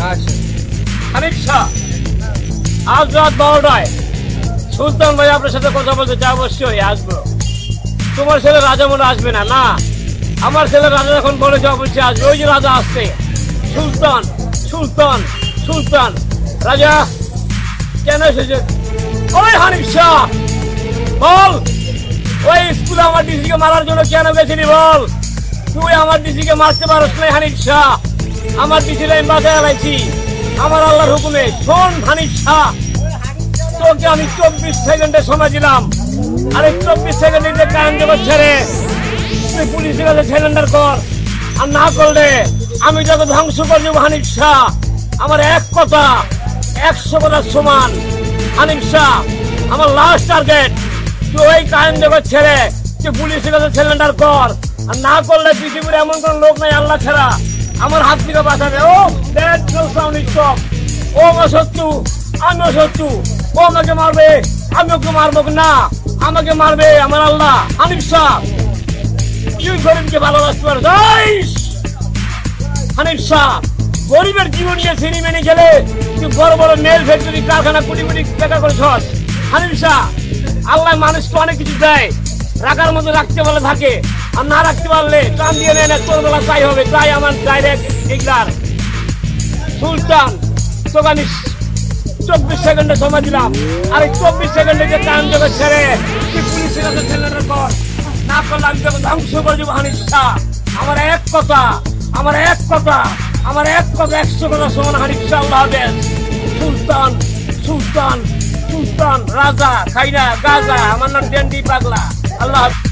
হানিফ শাহ, আজ রাত 12টায় সুলতান ভাই আপনার সাথে কথা বলতে চাই। অবশ্যই আসবো। তোমার ছেলে রাজা মনে আসবে না? না, আমার ছেলে রাজা যখন বলেছে অবশ্যই আসবে। ওই যে রাজা আসছে, সুলতান সুলতান সুলতান রাজা কেন এসেছে? ওই হানিফ শাহ বল, ওই স্কুলে আমার ডিসিকে মারার জন্য কেন গেছিলি বল? তুই আমার ডিসিকে মারতে পারস না হানিফ শাহ। আমার ডিসিকে আমি বাঁচায় লাইছি আমার আল্লাহর হুকুমে। শোন হানিফ শাহ, তোকে আমি 24 সেকেন্ডের সময় দিলাম। আরে 24 সেকেন্ডের যে কায়ন জগৎ ছেড়ে তুই পুলিশের কাছে সিলিন্ডার কর, আর না করলে আমি তোকে ধ্বংস করে দেবো হানিফ শাহ। আমার এক কথা 100 কথার সমান হানিফ শাহ। আমার লাস্ট টার্গেট, তুই ওই কায়ন জগৎ ছেড়ে তুই পুলিশের কাছে সিলিন্ডার কর, আর না করলে পৃথিবীর এমন কোন লোক নাই আল্লাহ ছাড়া আমার হাত থেকে বাঁচাবে। ও দ্যাট নো সাউন্ড স্টপ। ও আমার শত্রু, আমিও শত্রু। ও আমাকে মারবে, আমি ওকে মারবো না। আমাকে মারবে আমার আল্লাহ। হানিফ শাহ, তুই গরিবকে ভালোবাসতে পারিস? হানিফ শাহ, গরিবের জীবন নিয়ে সিনি মেনে গেলে তুই বড় বড় মেল ফ্যাক্টরি কারখানা কোটি কোটি টাকা করে ছস। হানিফ শাহ, আল্লাহ মানুষকে অনেক কিছু দেয়, রাখার মতো রাখতে বলে থাকে, আর না রাখতে পারলে কান দিয়ে নেয় না। তোর বেলা চাই হবে, তাই আমার ডাইরেক্ট ডিক্লার। সুলতান, তোকে আমি 24 সেকেন্ডের সময় দিলাম। আর এই 24 সেকেন্ডে যে টাইম দেবে ছেড়ে তুই পুলিশের কাছে সিলিন্ডার কর, না করলে আমি তোকে ধ্বংস করে দেবো হানিফ শাহ। আমার এক কথা, আমার এক কথা, আমার এক কথা 100 কথা সমান হানিফ শাহ। আল্লাহ হাফেজ। সুলতান সুলতান সুলতান রাজা খাইনা গাজা। আমার নাম ডেন্ডি পাগলা। আল্লাহ হাফেজ।